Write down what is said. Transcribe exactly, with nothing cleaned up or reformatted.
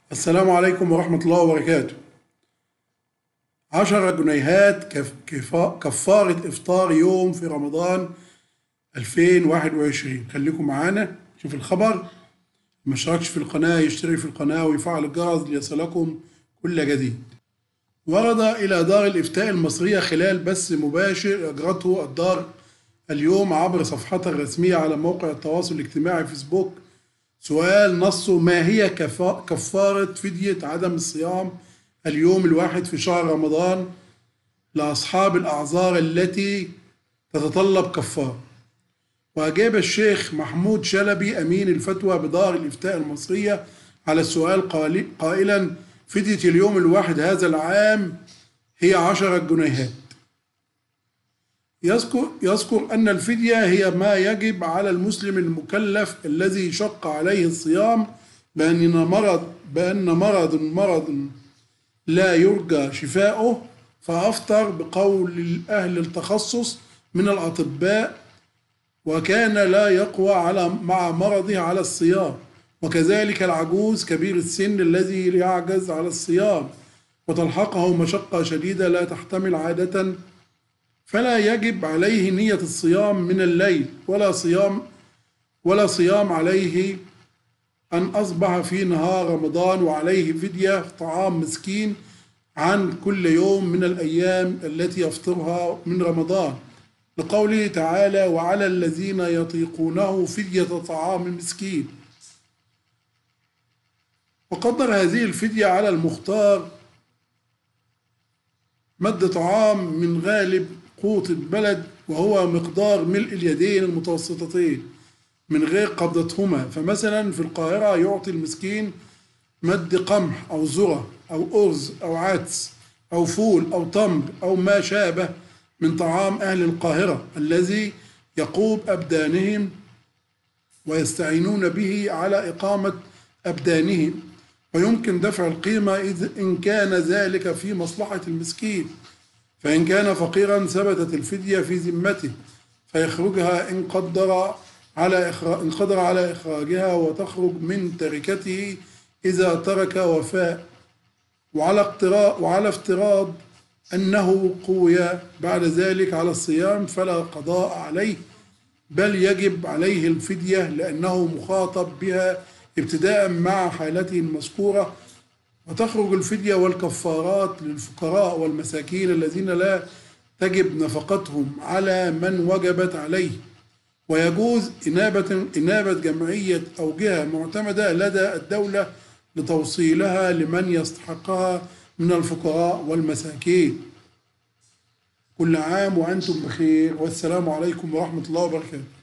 السلام عليكم ورحمة الله وبركاته. عشر جنيهات كف كفا- كفارة إفطار يوم في رمضان ألفين وواحد وعشرين. خليكم معانا شوف الخبر. ما اشتركش في القناة يشترك في القناة ويفعل الجرس ليصلكم كل جديد. ورد إلى دار الإفتاء المصرية خلال بث مباشر أجرته الدار اليوم عبر صفحتها الرسمية على موقع التواصل الاجتماعي فيسبوك سؤال نصه: ما هي كفا- كفارة فدية عدم الصيام اليوم الواحد في شهر رمضان لأصحاب الأعذار التي تتطلب كفارة؟ وأجاب الشيخ محمود شلبي أمين الفتوى بدار الإفتاء المصرية على السؤال قال- قائلا: فدية اليوم الواحد هذا العام هي عشرة جنيهات. يذكر يذكر أن الفدية هي ما يجب على المسلم المكلف الذي شق عليه الصيام بأن مرض بأن مرض مرض لا يرجى شفاؤه فأفطر بقول أهل التخصص من الأطباء وكان لا يقوى على مع مرضه على الصيام، وكذلك العجوز كبير السن الذي يعجز على الصيام وتلحقه مشقة شديدة لا تحتمل عادة، فلا يجب عليه نية الصيام من الليل ولا صيام ولا صيام عليه أن أصبح في نهار رمضان، وعليه فدية طعام مسكين عن كل يوم من الأيام التي يفطرها من رمضان، لقوله تعالى: وعلى الذين يطيقونه فدية طعام مسكين. وقدر هذه الفدية على المختار مد طعام من غالب قوت البلد وهو مقدار ملء اليدين المتوسطتين من غير قبضتهما. فمثلا في القاهرة يعطي المسكين مد قمح أو ذرة أو أرز أو عدس أو فول أو تمر أو ما شابه من طعام أهل القاهرة الذي يقوم أبدانهم ويستعينون به على إقامة أبدانهم، ويمكن دفع القيمة إذ إن كان ذلك في مصلحة المسكين، فإن كان فقيرا ثبتت الفدية في ذمته فيخرجها إن قدر على إخراج إن قدر على إخراجها، وتخرج من تركته إذا ترك وفاء. وعلى اقتراض وعلى افتراض أنه قوي بعد ذلك على الصيام فلا قضاء عليه، بل يجب عليه الفدية لأنه مخاطب بها ابتداء مع حالته المذكورة. وتخرج الفدية والكفارات للفقراء والمساكين الذين لا تجب نفقتهم على من وجبت عليه، ويجوز إنابة إنابة جمعية أو جهة معتمدة لدى الدولة لتوصيلها لمن يستحقها من الفقراء والمساكين. كل عام وأنتم بخير، والسلام عليكم ورحمة الله وبركاته.